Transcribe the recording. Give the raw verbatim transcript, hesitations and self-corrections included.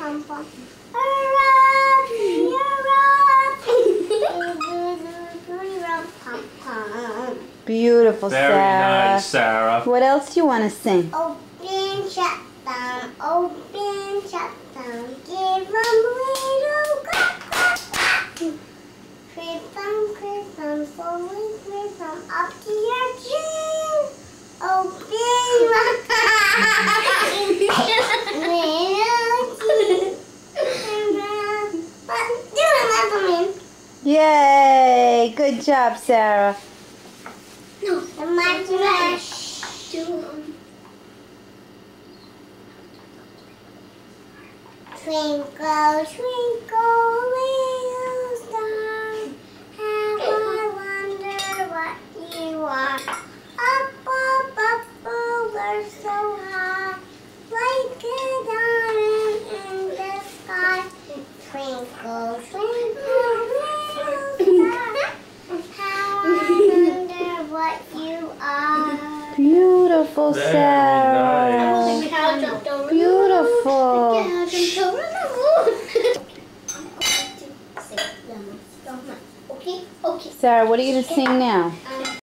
pom pom. Rock me, rock me. Beautiful, Very Sarah. nice, Sarah. What else do you want to sing? Open, shut down, open, shut down. Give them little crack, crack, crack. Creep them, creep them, slowly creep them up to your chin. Open my Yay! Good job, Sarah. No, my brush. Twinkle, twinkle, little star, how I wonder what you are. Up, up, up, over so high, like a diamond in the sky. Twinkle, twinkle, little star, how I wonder what you are. Beautiful, Very Sarah. nice. Beautiful. Okay, okay. Sarah, what are you going to sing now?